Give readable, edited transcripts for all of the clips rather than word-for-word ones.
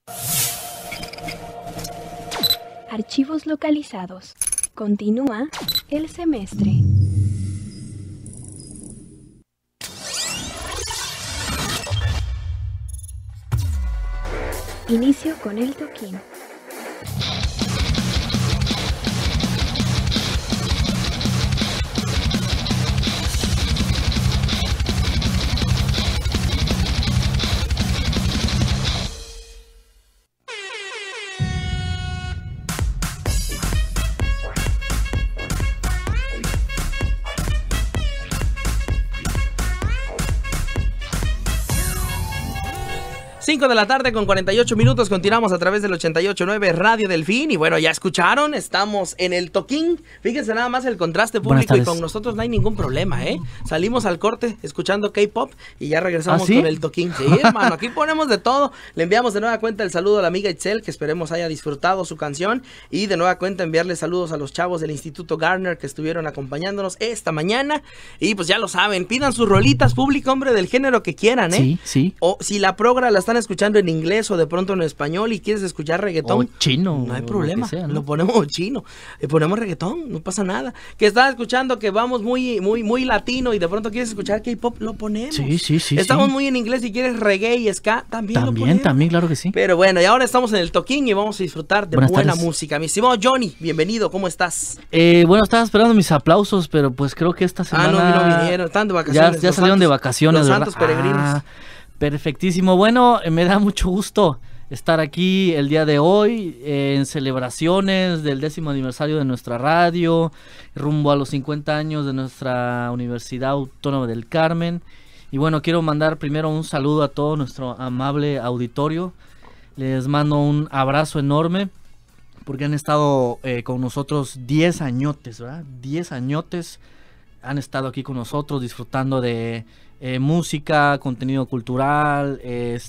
Archivos localizados. Continúa el semestre. Inicio con el toquín. Cinco de la tarde con 48 minutos, continuamos a través del 88.9 Radio Delfín. Y bueno, ya escucharon, estamos en el toquín. Fíjense nada más el contraste público y con nosotros no hay ningún problema, ¿eh? Salimos al corte escuchando K-pop y ya regresamos con el toquín. Sí, hermano, aquí ponemos de todo. Le enviamos de nueva cuenta el saludo a la amiga Itzel, que esperemos haya disfrutado su canción. Y de nueva cuenta enviarle saludos a los chavos del Instituto Garner que estuvieron acompañándonos esta mañana. Y pues ya lo saben, pidan sus rolitas, público, hombre, del género que quieran, ¿eh? Sí, sí. O si la progra la están escuchando en inglés o de pronto en español y quieres escuchar reggaetón, o chino, no hay problema, sea, ¿no? Lo ponemos chino, le ponemos reggaetón, no pasa nada. Que estás escuchando que vamos muy latino y de pronto quieres escuchar K-pop, lo ponemos. Sí. Estamos muy en inglés y quieres reggae y ska, también lo ponemos. También, claro que sí. Pero bueno, y ahora estamos en el toquín y vamos a disfrutar de buena música. Mi estimado Johnny, bienvenido, ¿cómo estás? Bueno, estaba esperando mis aplausos, pero pues creo que esta semana... no vinieron, están de vacaciones. Ya salieron de vacaciones, los ¿verdad? Santos Peregrinos. Perfectísimo. Bueno, me da mucho gusto estar aquí el día de hoy en celebraciones del 10º aniversario de nuestra radio, rumbo a los 50 años de nuestra Universidad Autónoma del Carmen. Y bueno, quiero mandar primero un saludo a todo nuestro amable auditorio. Les mando un abrazo enorme porque han estado con nosotros 10 añotes, ¿verdad? 10 añotes han estado aquí con nosotros disfrutando de música, contenido cultural,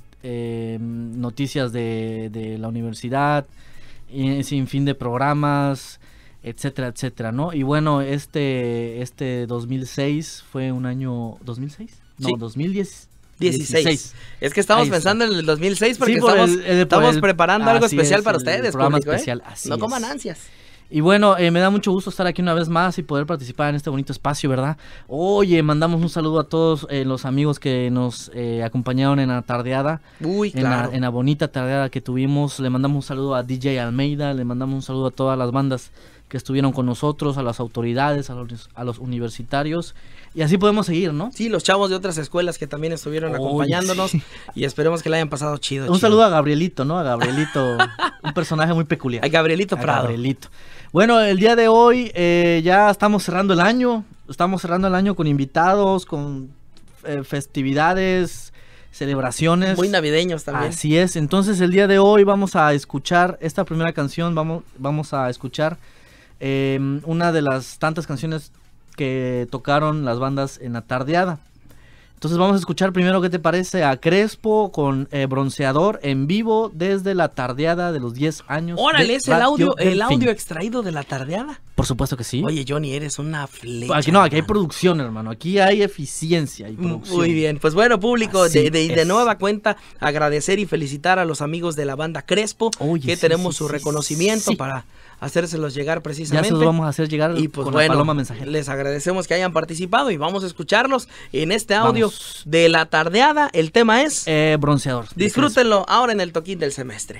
noticias de la universidad, sin fin de programas, etcétera, etcétera, ¿no? Y bueno, este 2006 fue un año... ¿2006? No, sí. 2010. 16. Es que estamos pensando en el 2006 porque estamos preparando algo especial para ustedes, programa público, especial, no coman ansias. Y bueno, me da mucho gusto estar aquí una vez más y poder participar en este bonito espacio, ¿verdad? Oye, mandamos un saludo a todos los amigos que nos acompañaron en la tardeada. Uy, claro. En la bonita tardeada que tuvimos. Le mandamos un saludo a DJ Almeida, le mandamos un saludo a todas las bandas que estuvieron con nosotros, a las autoridades, a los universitarios. Y así podemos seguir, ¿no? Sí, los chavos de otras escuelas que también estuvieron acompañándonos. Sí. Y esperemos que le hayan pasado chido. Un saludo a Gabrielito, ¿no? A Gabrielito, un personaje muy peculiar. A Gabrielito Prado. Gabrielito. Bueno, el día de hoy ya estamos cerrando el año. Estamos cerrando el año con invitados, con festividades, celebraciones. Muy navideños también. Así es. Entonces el día de hoy vamos a escuchar esta primera canción. Vamos a escuchar una de las tantas canciones que tocaron las bandas en la tardeada. Entonces vamos a escuchar primero, ¿qué te parece? A Crespo con Bronceador en vivo desde la tardeada de los 10 años. ¡Órale! ¿Es el audio extraído de la tardeada? Por supuesto que sí. Oye, Johnny, eres una flecha. Aquí no, aquí hay producción, hermano. Aquí hay eficiencia y producción. Muy bien. Pues bueno, público, de nueva cuenta, agradecer y felicitar a los amigos de la banda Crespo, que tenemos su reconocimiento para hacérselos llegar precisamente. Ya se los vamos a hacer llegar y pues con bueno, la paloma mensajera. Les agradecemos que hayan participado y vamos a escucharlos en este audio de la tardeada. El tema es Bronceador. Disfrútenlo ahora en el toquín del semestre.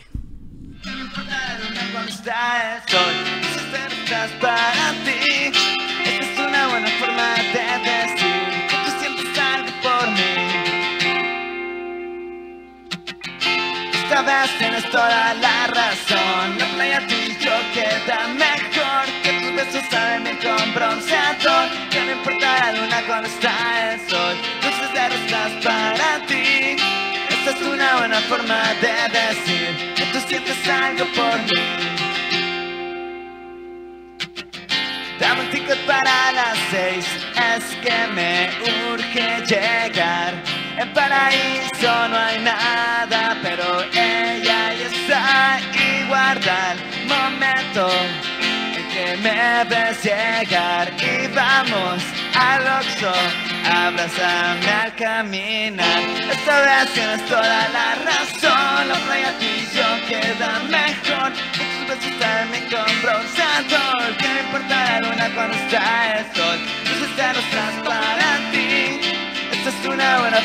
Para ti, esta es una buena forma de decir que tú sientes algo por mí. Esta vez tienes toda la razón. La playa tuyo queda mejor, que tus besos saben bien con bronceador. Que no importa la luna cuando está el sol, luces de rosas para ti. Esta es una buena forma de decir que tú sientes algo por mí. Dame un ticket para las 6, es que me urge llegar. En Paraíso no hay nada, pero ella ya está. Y guarda el momento en que me ves llegar. Y vamos al Oxxo, abrázame al caminar. Esta vez tienes toda la razón, la playa tú y yo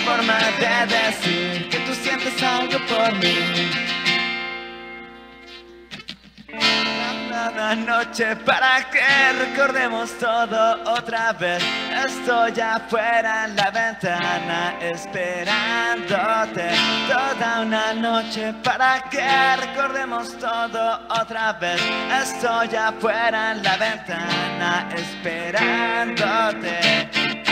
forma de decir que tú sientes algo por mí. Cada noche para que recordemos todo otra vez. Estoy afuera en la ventana esperándote. Toda una noche para que recordemos todo otra vez. Estoy afuera en la ventana esperándote.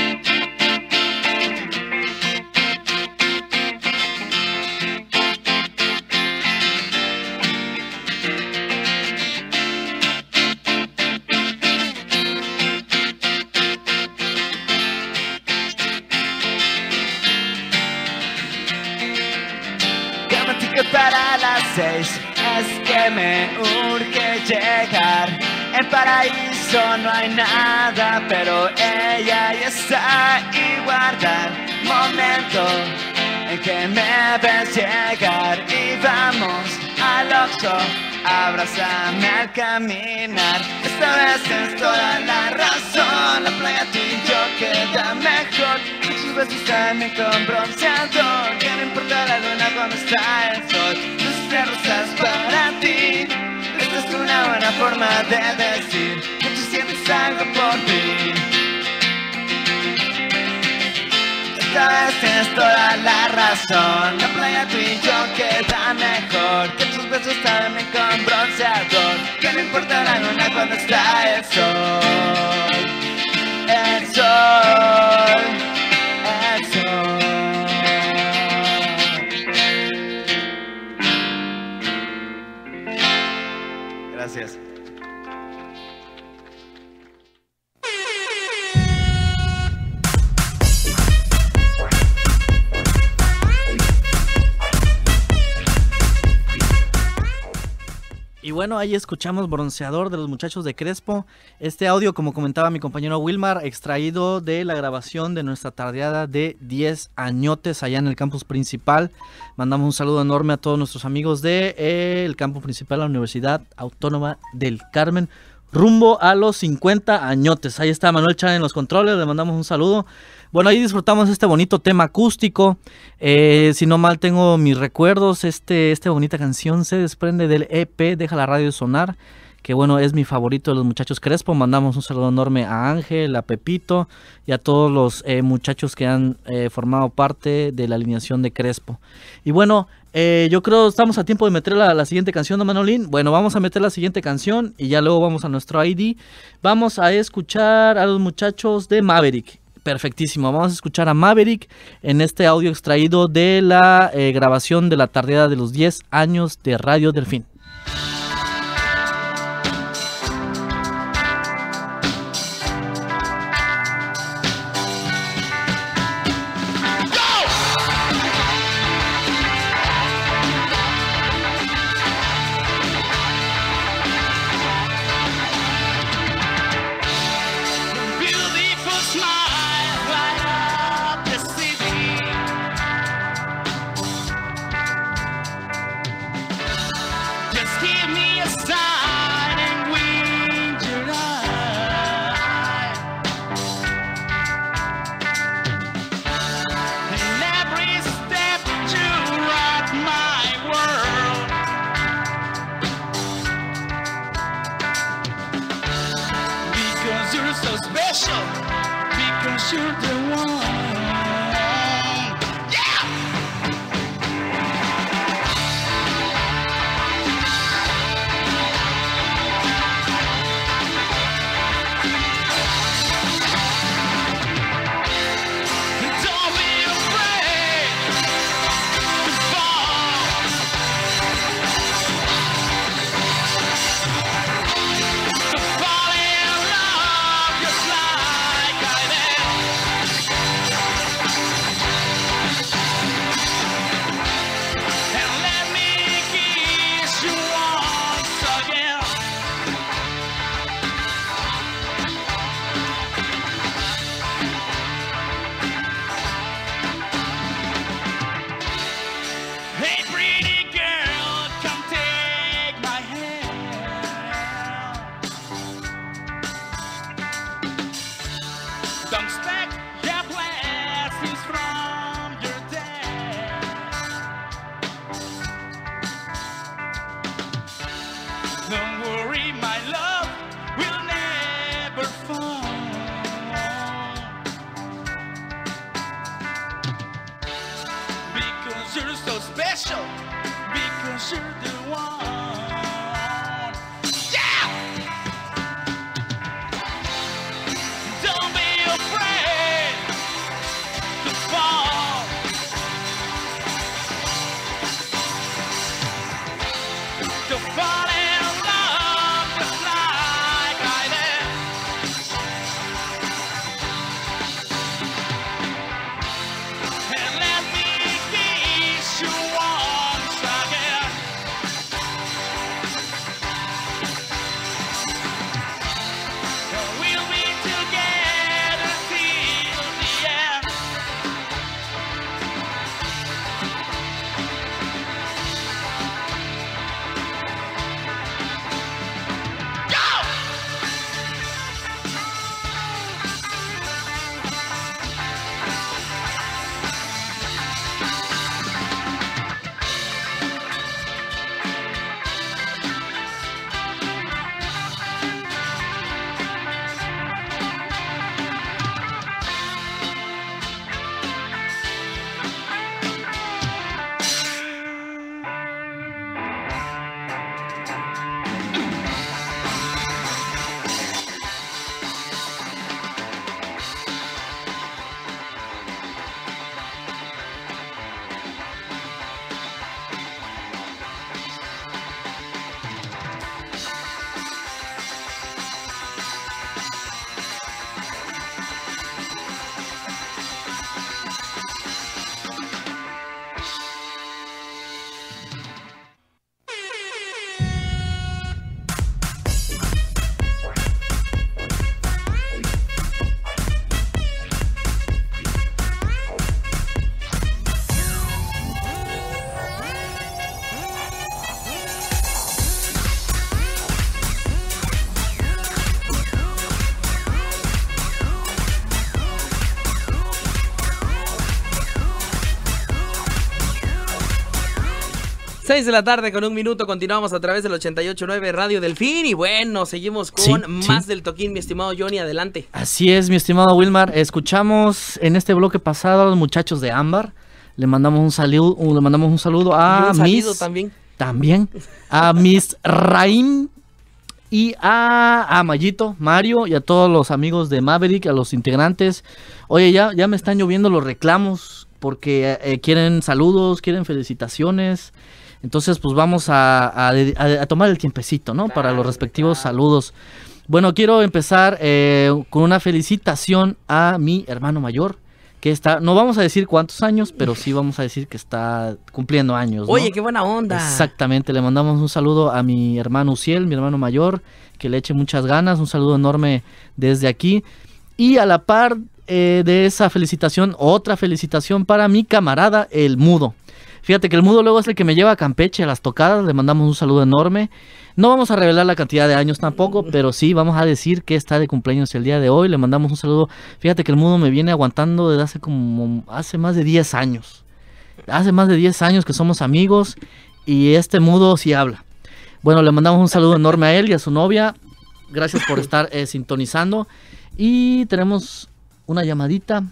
Para las 6 es que me urge llegar. En paraíso no hay nada, pero ella ya está. Y guardar momento en que me ves llegar. Y vamos al Oxxo, abrázame al caminar. Esta vez tienes toda la razón. La playa tú y yo queda mejor. Tus besos también con bronceador. Que no importa la luna cuando está el sol. Luces de rosas para ti. Esta es una buena forma de decir que tú sientes algo por mí. Esta vez tienes toda la razón. La playa tú y yo queda mejor. Que tus besos también con bronceador. Que no importa la luna cuando está el sol. El sol. El sol. Gracias. Y bueno, ahí escuchamos Bronceador de los muchachos de Crespo. Este audio, como comentaba mi compañero Wilmar, extraído de la grabación de nuestra tardeada de 10 añotes allá en el campus principal. Mandamos un saludo enorme a todos nuestros amigos del campus principal de la Universidad Autónoma del Carmen, rumbo a los 50 añotes. Ahí está Manuel Chan en los controles, le mandamos un saludo. Bueno, ahí disfrutamos este bonito tema acústico. Si no mal tengo mis recuerdos, esta bonita canción se desprende del EP Deja la Radio Sonar, que bueno, es mi favorito de los muchachos Crespo. Mandamos un saludo enorme a Ángel, a Pepito y a todos los muchachos que han formado parte de la alineación de Crespo. Y bueno, yo creo estamos a tiempo de meter la siguiente canción, ¿no, Manolín? Bueno, vamos a meter la siguiente canción y ya luego vamos a nuestro ID. Vamos a escuchar a los muchachos de Maverick. Perfectísimo, vamos a escuchar a Maverick en este audio extraído de la grabación de la tardeada de los 10 años de Radio Delfín. you're the one. Yeah! Don't be afraid to fall. To fall in love just like I did. And let me kiss you once again. We'll be together till the end. Go! 6 de la tarde con 1 minuto, continuamos a través del 88.9 Radio Delfín y bueno, seguimos con más del toquín, mi estimado Johnny, adelante. Así es, mi estimado Wilmar, escuchamos en este bloque pasado a los muchachos de Ámbar, le mandamos un saludo a también a Miss Raim y a Mayito, Mario y a todos los amigos de Maverick, a los integrantes. Oye, ya me están lloviendo los reclamos porque quieren saludos, quieren felicitaciones. Entonces, pues vamos a tomar el tiempecito, ¿no? Para los respectivos saludos. Bueno, quiero empezar con una felicitación a mi hermano mayor, que está, no vamos a decir cuántos años, pero sí vamos a decir que está cumpliendo años, ¿no? Oye, qué buena onda. Exactamente, le mandamos un saludo a mi hermano Uciel, mi hermano mayor, que le eche muchas ganas, un saludo enorme desde aquí. Y a la par de esa felicitación, otra felicitación para mi camarada, el Mudo. Fíjate que el Mudo luego es el que me lleva a Campeche a las tocadas, le mandamos un saludo enorme. No vamos a revelar la cantidad de años tampoco, pero sí vamos a decir que está de cumpleaños el día de hoy, le mandamos un saludo. Fíjate que el Mudo me viene aguantando desde hace más de 10 años. Hace más de 10 años que somos amigos y este Mudo sí habla. Bueno, le mandamos un saludo enorme a él y a su novia. Gracias por estar sintonizando. Y tenemos una llamadita.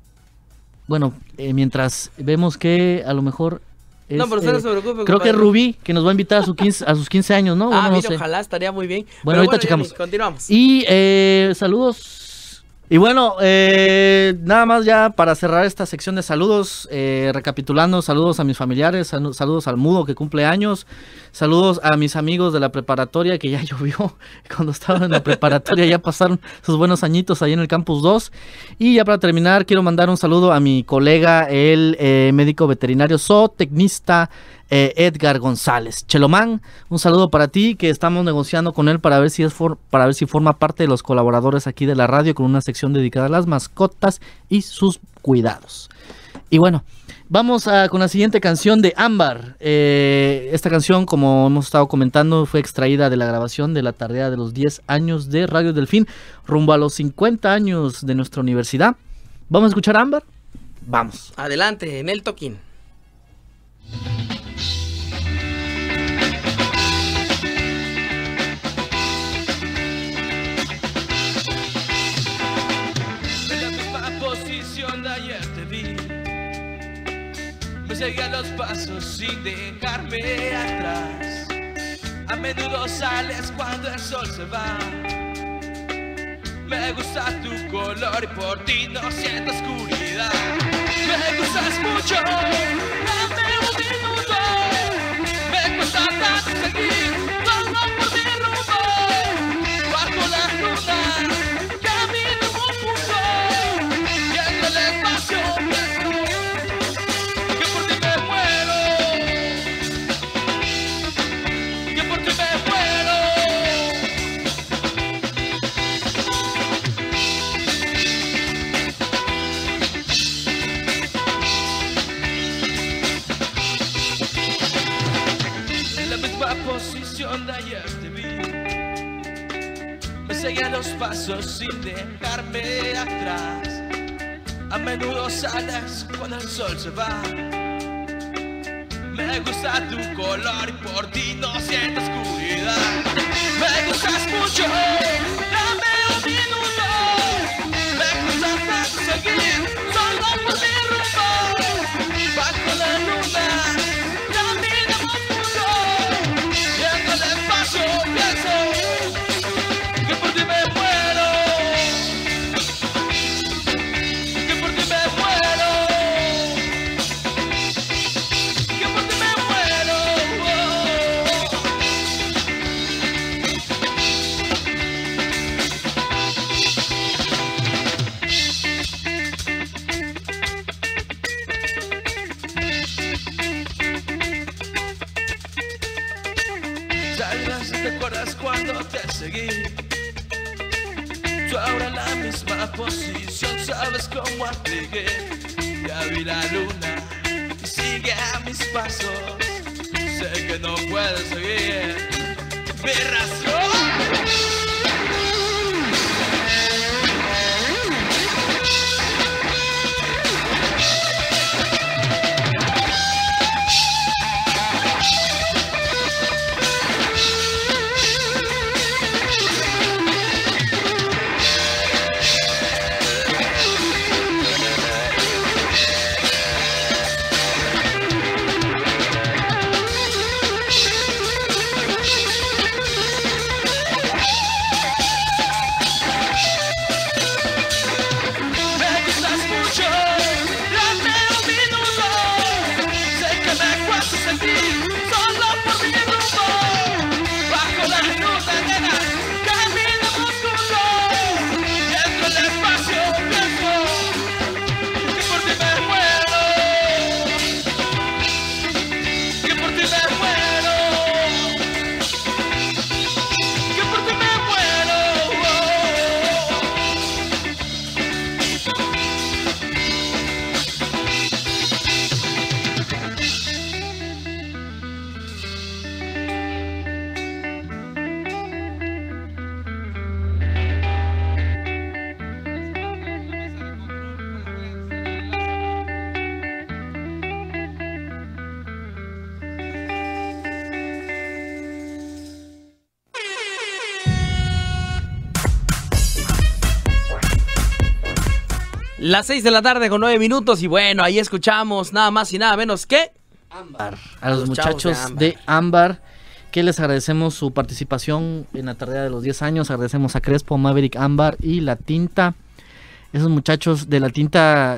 Bueno, mientras vemos que a lo mejor es, no, pero usted no se preocupe. Creo que es Rubí, que nos va a invitar a sus 15 años, ¿no? Ah, bueno, mira, no sé. ojalá, estaría muy bien. Bueno, ahorita checamos. Johnny, continuamos. Y saludos. Y bueno, nada más ya para cerrar esta sección de saludos, recapitulando, saludos a mis familiares, saludos al Mudo que cumple años, saludos a mis amigos de la preparatoria que ya llovió cuando estaban en la preparatoria, ya pasaron sus buenos añitos ahí en el Campus 2. Y ya para terminar, quiero mandar un saludo a mi colega, el médico veterinario zootecnista Edgar González. Chelomán, un saludo para ti, que estamos negociando con él para ver si forma parte de los colaboradores aquí de la radio con una sección dedicada a las mascotas y sus cuidados. Y bueno, vamos con la siguiente canción de Ámbar. Esta canción, como hemos estado comentando, fue extraída de la grabación de la tardea de los 10 años de Radio Delfín, rumbo a los 50 años de nuestra universidad. ¿Vamos a escuchar a Ámbar? Vamos. Adelante, en el toquín. seguía los pasos sin dejarme atrás. A menudo sales cuando el sol se va. Me gusta tu color y por ti no siento oscuridad. Me gustas mucho, dame un minuto. Me cuesta tanto seguir, solo por mi rumbo. Bajo la luna, camino un punto. Viendo el espacio, pienso que por ti me muero. Que por ti me muero. Posición de ayer te vi. Me seguía los pasos sin dejarme atrás. A menudo sales cuando el sol se va. Me gusta tu color y por ti no siento oscuridad. Me gustas mucho, dame un minuto. Me gusta tanto seguir solo por mi rumbo. Bajo la luna, camino un mundo. Viendo el espacio, pienso que por ti me muero. Que por ti me muero. Que por ti me muero. ¿Te acuerdas cuando te seguí? Tú ahora en la misma posición, sabes cómo apliqué. Ya vi la luna y sigue a mis pasos. Sé que no puedes seguir mi razón. Las 6 de la tarde con 9 minutos y bueno, ahí escuchamos nada más y nada menos que Ámbar. A los muchachos de Ámbar, que les agradecemos su participación en la tarea de los 10 años. Agradecemos a Crespo, Maverick, Ámbar y La Tinta. Esos muchachos de La Tinta,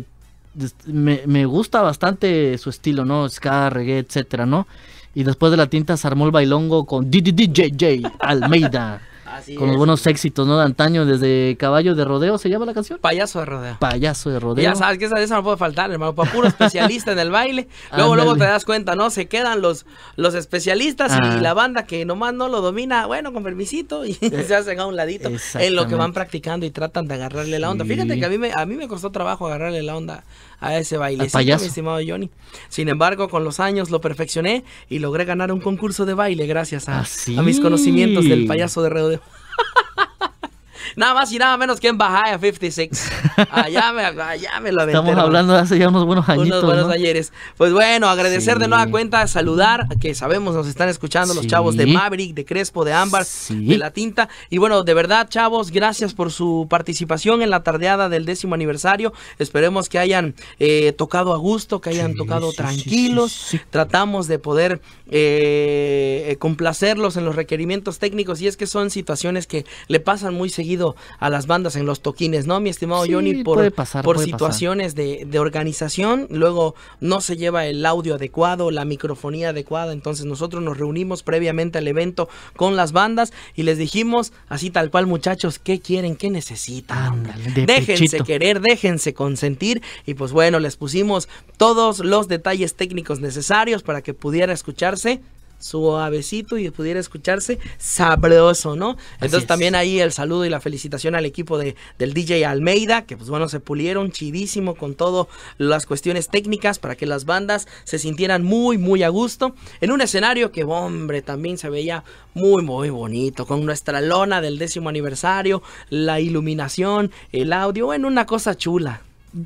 me gusta bastante su estilo, ¿no? Ska, reggae, etcétera, ¿no? Y después de La Tinta se armó el bailongo con DJJ Almeida. Con los buenos éxitos, ¿no? De antaño, desde Caballo de Rodeo, ¿se llama la canción? Payaso de Rodeo. Payaso de Rodeo. Ya sabes que esa no puede faltar, hermano, para puro especialista en el baile. Luego te das cuenta, ¿no? Se quedan los especialistas y la banda que nomás no lo domina, bueno, con permisito, y se hacen a un ladito en lo que van practicando y tratan de agarrarle la onda. Sí. Fíjate que a mí me costó trabajo agarrarle la onda a ese bailecito, mi estimado Johnny. Sin embargo, con los años lo perfeccioné y logré ganar un concurso de baile gracias a mis conocimientos del Payaso de Rodeo. Nada más y nada menos que en Bahía 56. Allá me lo aventé. Estamos hablando de hace ya unos buenos añitos, unos buenos ¿no? ayeres. Pues bueno, agradecer de nueva cuenta, saludar, que sabemos nos están escuchando los chavos de Maverick, de Crespo, de Ámbar, de La Tinta. Y bueno, de verdad, chavos, gracias por su participación en la tardeada del 10º aniversario. Esperemos que hayan tocado a gusto, que hayan tocado tranquilos. Tratamos de poder complacerlos en los requerimientos técnicos, y es que son situaciones que le pasan muy seguido a las bandas en los toquines, ¿no, mi estimado Johnny? Por situaciones de organización, luego no se lleva el audio adecuado, la microfonía adecuada. Entonces nosotros nos reunimos previamente al evento con las bandas y les dijimos así tal cual: muchachos, ¿qué quieren? ¿Qué necesitan? Déjense querer, déjense consentir. Y pues bueno, les pusimos todos los detalles técnicos necesarios para que pudiera escucharse suavecito y pudiera escucharse sabroso, ¿no? Entonces también ahí el saludo y la felicitación al equipo del DJ Almeida, que pues bueno, se pulieron chidísimo con todas las cuestiones técnicas para que las bandas se sintieran muy, muy a gusto en un escenario que, hombre, también se veía muy, muy bonito, con nuestra lona del 10º aniversario, la iluminación, el audio, bueno, una cosa chula.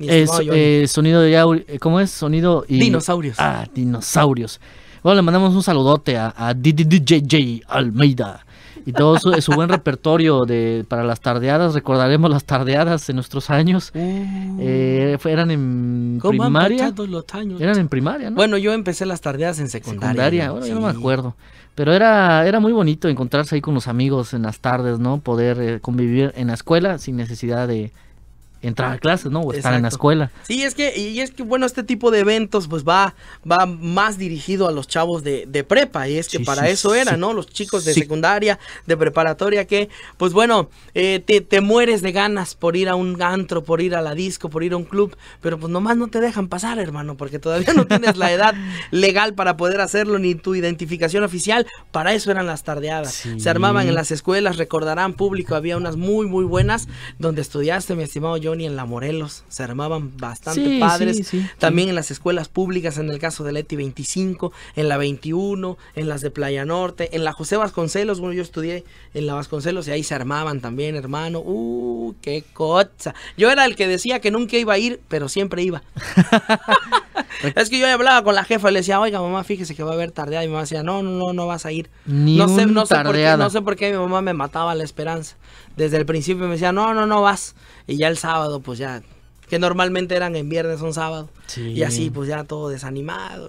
Sonido de ¿cómo es? Sonido y... Dinosaurios. Dinosaurios. Bueno, le mandamos un saludote a DJ Almeida y todo su buen repertorio para las tardeadas. Recordaremos las tardeadas en nuestros años. Eran en primaria. Eran en primaria, ¿no? Bueno, yo empecé las tardeadas en secundaria. Bueno, yo no me acuerdo. Pero era muy bonito encontrarse ahí con los amigos en las tardes, ¿no? Poder convivir en la escuela sin necesidad de entrar a clases, ¿no? O estar en la escuela. Sí, es que bueno, este tipo de eventos pues va más dirigido a los chavos de prepa, y es que para eso era, ¿no? Los chicos de secundaria, de preparatoria, que pues bueno, te mueres de ganas por ir a un antro, por ir a la disco, por ir a un club, pero pues nomás no te dejan pasar, hermano, porque todavía no tienes la edad legal para poder hacerlo, ni tu identificación oficial. Para eso eran las tardeadas. Se armaban en las escuelas, recordarán, público, había unas muy, muy buenas donde estudiaste, mi estimado Johnny, en la Morelos, se armaban bastante padres. También en las escuelas públicas, en el caso de Leti 25, en la 21, en las de Playa Norte, en la José Vasconcelos. Bueno, yo estudié en la Vasconcelos y ahí se armaban también, hermano. Qué cosa. Yo era el que decía que nunca iba a ir, pero siempre iba. Es que yo hablaba con la jefa y le decía: oiga, mamá, fíjese que va a haber tardeada. Y mi mamá decía: no vas a ir. No sé por qué mi mamá me mataba la esperanza. Desde el principio me decía: no vas. Y ya el sábado, pues ya, que normalmente eran en viernes o en sábado. Y así, pues ya todo desanimado.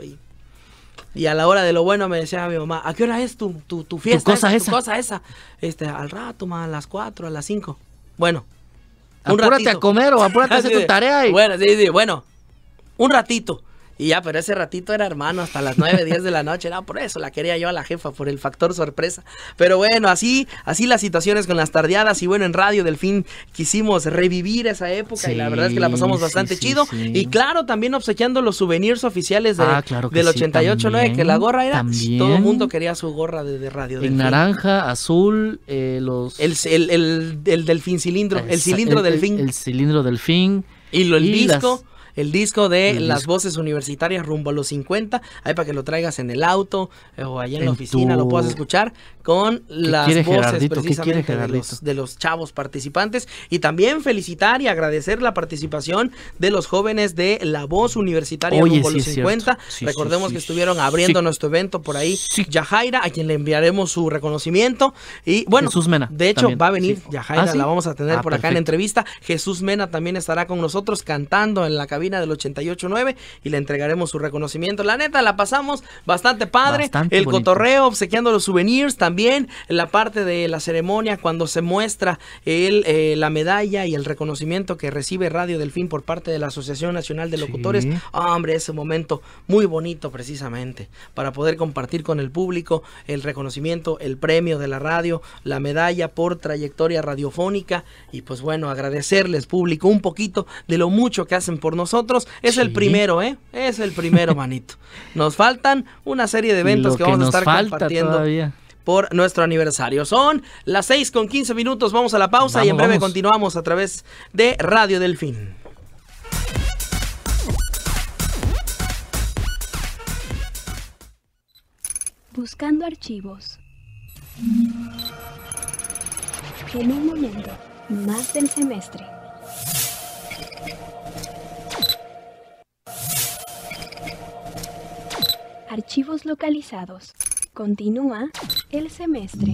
Y a la hora de lo bueno me decía mi mamá: ¿a qué hora es tu fiesta? Tu cosa esa. Al rato, a las 4, a las 5. Bueno, apúrate a comer o apúrate a hacer tu tarea. Bueno, bueno, un ratito. Y ya, pero ese ratito era, hermano, hasta las 9, 10 de la noche. Era por eso la quería yo a la jefa, por el factor sorpresa. Pero bueno, así las situaciones con las tardeadas. Y bueno, en Radio Delfín quisimos revivir esa época, y la verdad es que la pasamos bastante chido. Y claro, también obsequiando los souvenirs oficiales del 88.9, que la gorra era... Todo el mundo quería su gorra de Radio Delfín. En naranja, azul, el delfín cilindro, el cilindro delfín. El cilindro delfín. Y el disco... El disco de las voces universitarias rumbo a los 50, ahí para que lo traigas en el auto o allá en la oficina, lo puedas escuchar con las voces precisamente de los chavos participantes. Y también felicitar y agradecer la participación de los jóvenes de la voz universitaria rumbo a los 50. Recordemos que estuvieron abriendo nuestro evento por ahí. Yajaira, a quien le enviaremos su reconocimiento. Y bueno, Jesús Mena, de hecho también va a venir Yajaira, la vamos a tener por acá en entrevista. Jesús Mena también estará con nosotros cantando en la cabina del 88.9 y le entregaremos su reconocimiento. La neta, la pasamos bastante padre. El cotorreo, obsequiando los souvenirs, también en la parte de la ceremonia cuando se muestra la medalla y el reconocimiento que recibe Radio Delfín por parte de la Asociación Nacional de Locutores. Hombre, ese momento muy bonito precisamente para poder compartir con el público el reconocimiento, el premio de la radio, la medalla por trayectoria radiofónica. Y pues bueno, agradecerles, público, un poquito de lo mucho que hacen por nosotros. Es el primero, es el primero, manito. Nos faltan una serie de eventos que vamos a estar compartiendo todavía por nuestro aniversario. Son las 6:15. Vamos a la pausa y en breve continuamos a través de Radio Delfín. Buscando archivos. En un momento Más del semestre. Archivos localizados. Continúa el semestre.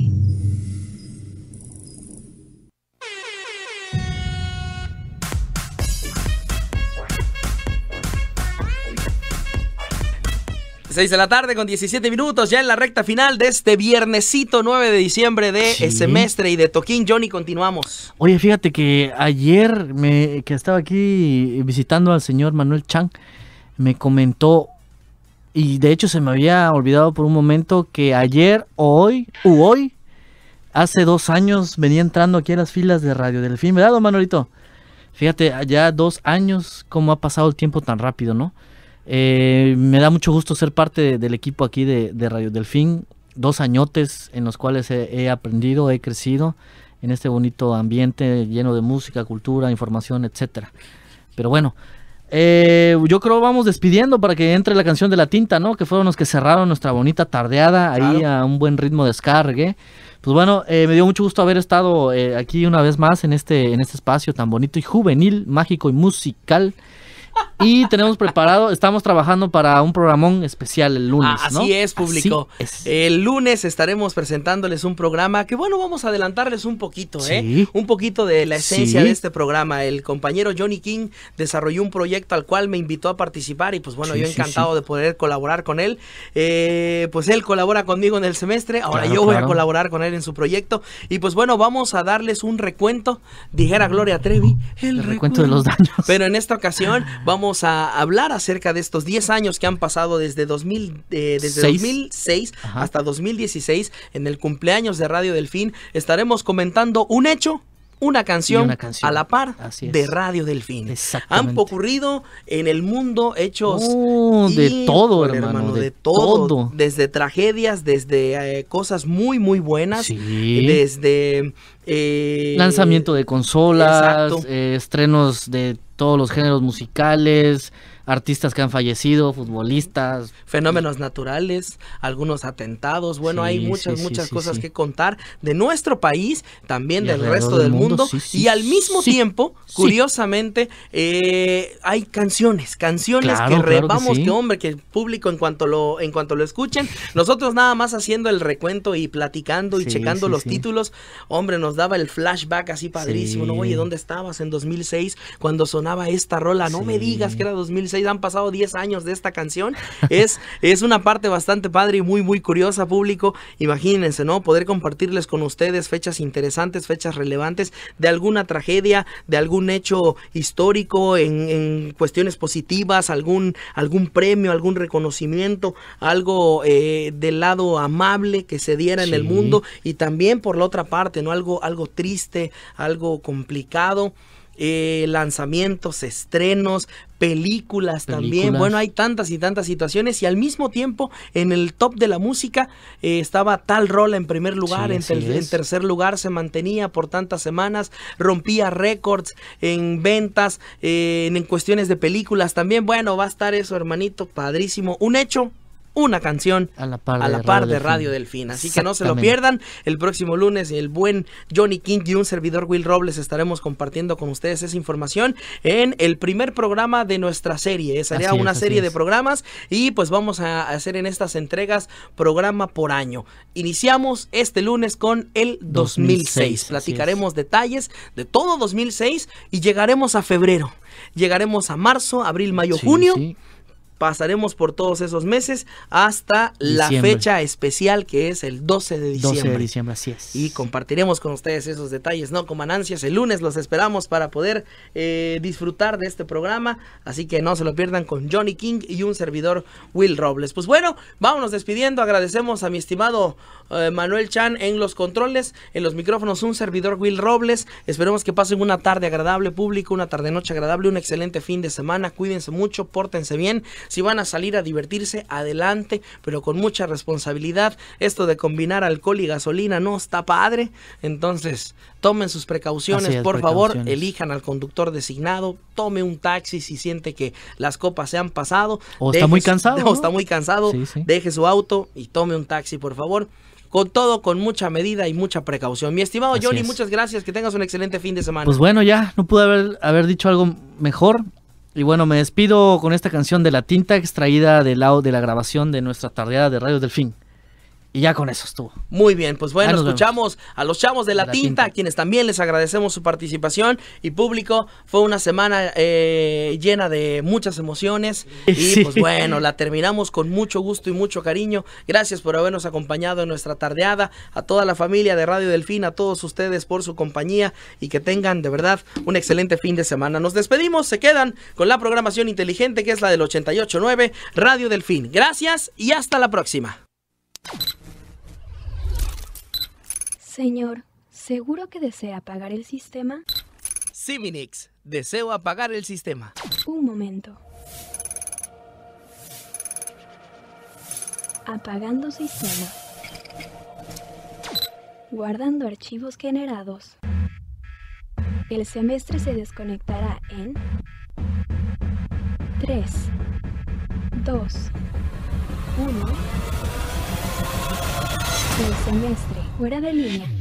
Seis de la tarde con 17 minutos, ya en la recta final de este viernesito 9 de diciembre de semestre y de Toquín. Johnny, continuamos. Oye, fíjate que ayer que estaba aquí visitando al señor Manuel Chan, me comentó, y de hecho se me había olvidado por un momento, que ayer hoy, hace 2 años venía entrando aquí a las filas de Radio Delfín, ¿verdad, don Manolito? Fíjate, ya 2 años, cómo ha pasado el tiempo tan rápido, ¿no? Me da mucho gusto ser parte del equipo aquí de Radio Delfín. 2 añotes en los cuales he aprendido, he crecido en este bonito ambiente lleno de música, cultura, información, etcétera. Pero bueno, yo creo vamos despidiendo para que entre la canción de La Tinta, ¿no? Que fueron los que cerraron nuestra bonita tardeada ahí a un buen ritmo de ska, reggae. Pues bueno, me dio mucho gusto haber estado aquí una vez más en este espacio tan bonito y juvenil, mágico y musical. Y estamos trabajando para un programón especial el lunes, ¿no? Así es, público. Así es. El lunes estaremos presentándoles un programa que, bueno, vamos a adelantarles un poquito, un poquito de la esencia de este programa. El compañero Johnny King desarrolló un proyecto al cual me invitó a participar y pues bueno, yo encantado de poder colaborar con él. Pues él colabora conmigo en el semestre, ahora yo voy a colaborar con él en su proyecto. Y pues bueno, vamos a darles un recuento, dijera Gloria Trevi, el recuento de los daños. Pero en esta ocasión vamos a hablar acerca de estos 10 años que han pasado desde 2006 hasta 2016. En el cumpleaños de Radio Delfín estaremos comentando un hecho, una canción a la par de Radio Delfín. Han ocurrido en el mundo hechos de todo, hermano, de todo. Desde tragedias, desde cosas muy, muy buenas, desde lanzamiento de consolas, estrenos de todos los géneros musicales, artistas que han fallecido, futbolistas, fenómenos naturales, algunos atentados. Bueno, hay muchas cosas que contar de nuestro país, también del resto del mundo. Y al mismo tiempo, curiosamente, hay canciones que vamos, que el público en cuanto lo escuchen, nosotros nada más haciendo el recuento y platicando y checando los títulos, hombre, nos daba el flashback así padrísimo, ¿no? Oye, ¿dónde estabas en 2006 cuando sonaba esta rola? No me digas que era 2006. Han pasado 10 años de esta canción. Es una parte bastante padre y muy, muy curiosa, público. Imagínense, ¿no? Poder compartirles con ustedes fechas interesantes, fechas relevantes de alguna tragedia, de algún hecho histórico en cuestiones positivas, algún premio, algún reconocimiento, algo del lado amable que se diera en el mundo, y también por la otra parte, ¿no? Algo triste, algo complicado. Lanzamientos, estrenos, películas también. Bueno, hay tantas y tantas situaciones, y al mismo tiempo en el top de la música estaba tal rola en primer lugar, en tercer lugar se mantenía por tantas semanas, rompía récords en ventas, en cuestiones de películas también. Bueno, va a estar eso, hermanito, padrísimo, un hecho, una canción a la par de Radio Delfín. Así que no se lo pierdan. El próximo lunes el buen Johnny King y un servidor Will Robles estaremos compartiendo con ustedes esa información en el primer programa de nuestra serie. Sería una serie de programas, y pues vamos a hacer en estas entregas programa por año. Iniciamos este lunes con el 2006. Platicaremos detalles de todo 2006 y llegaremos a febrero. Llegaremos a marzo, abril, mayo, junio. Pasaremos por todos esos meses hasta la fecha especial, que es el 12 de diciembre. 12 de diciembre, así es. Y compartiremos con ustedes esos detalles, ¿no? Con ansias. El lunes los esperamos para poder disfrutar de este programa. Así que no se lo pierdan, con Johnny King y un servidor Will Robles. Pues bueno, vámonos despidiendo. Agradecemos a mi estimado Manuel Chan en los controles, en los micrófonos un servidor Will Robles. Esperemos que pasen una tarde agradable, público, una tarde-noche agradable, un excelente fin de semana. Cuídense mucho, pórtense bien. Si van a salir a divertirse, adelante, pero con mucha responsabilidad. Esto de combinar alcohol y gasolina no está padre. Entonces, tomen sus precauciones, por favor. Elijan al conductor designado. Tome un taxi si siente que las copas se han pasado. O está muy cansado. O está muy cansado. Deje su auto y tome un taxi, por favor. con todo, con mucha medida y mucha precaución. Mi estimado Así Johnny, es. muchas gracias, que tengas un excelente fin de semana. Pues bueno, ya, no pude haber dicho algo mejor. Y bueno, me despido con esta canción de La Tinta, extraída de la grabación de nuestra tardeada de Radio Delfín. Y ya con eso estuvo. Muy bien, pues bueno, nos escuchamos a los chavos de La Tinta, a quienes también les agradecemos su participación y público. Fue una semana llena de muchas emociones y Sí. pues bueno, la terminamos con mucho gusto y mucho cariño. Gracias por habernos acompañado en nuestra tardeada, a toda la familia de Radio Delfín, a todos ustedes por su compañía y que tengan de verdad un excelente fin de semana. Nos despedimos, se quedan con la programación inteligente que es la del 88.9 Radio Delfín. Gracias y hasta la próxima. Señor, ¿seguro que desea apagar el sistema? Ciminix, deseo apagar el sistema. Un momento. Apagando sistema. Guardando archivos generados. El semestre se desconectará en 3, 2, 1. El semestre fuera de línea.